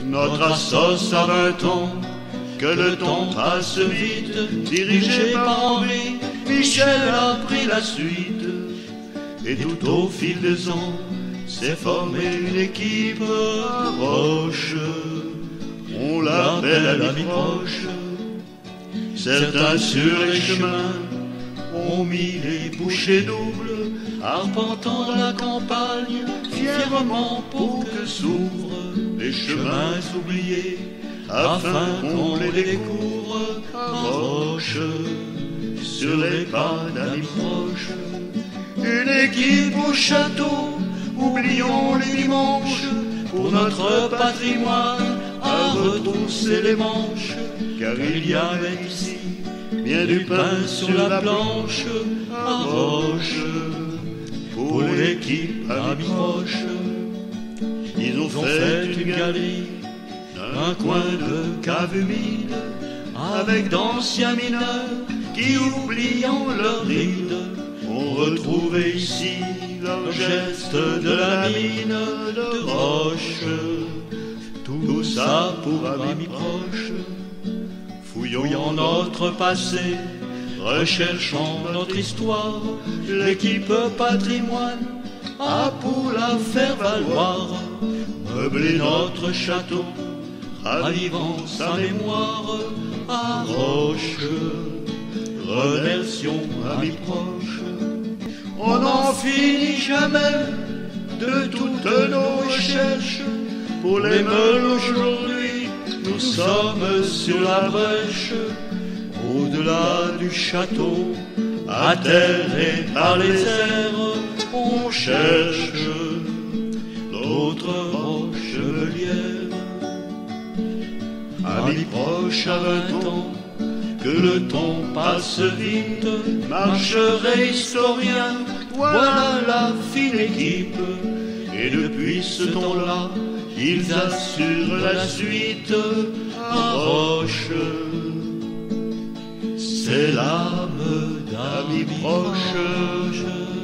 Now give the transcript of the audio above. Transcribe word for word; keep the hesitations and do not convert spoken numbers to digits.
Notre assos a vingt ans, que le temps passe vite. Dirigé par Henri, Michel a pris la suite. Et tout au fil des ans, s'est formée une équipe proche. On l'appelle l'ami proche. Certains sur les chemins ont mis les bouchées doubles, arpentant la campagne fièrement pour que s'ouvrent les chemins oubliés, afin qu'on les découvre à Roche, sur les pas d'amis proches. Une équipe au château, oublions les dimanches, pour notre patrimoine à retrousser les manches, car il y avait ici bien du pain sur la planche à Roche, pour l'équipe amis proches. Ils ont fait une galerie d'un coin de cave humide, avec d'anciens mineurs qui, oubliant leurs rides, ont retrouvé ici leur geste de la mine de roche. Tout ça pour amis proches. Fouillons notre passé, recherchons notre histoire. L'équipe patrimoine a pour la faire valoir, meubler notre château, ravivant sa mémoire à Roche. Remercions amis proches. On n'en finit jamais de toutes nos recherches. Pour les meules aujourd'hui, nous sommes sur la brèche. Au-delà du château, à terre et par les airs, on cherche d'autres roches meulières. Amis proches à vingt ans, que le temps passe vite, marcheurs et historiens, voilà la fine équipe. Et depuis ce temps-là, ils assurent la suite à Roche. C'est l'âme d'amis proches.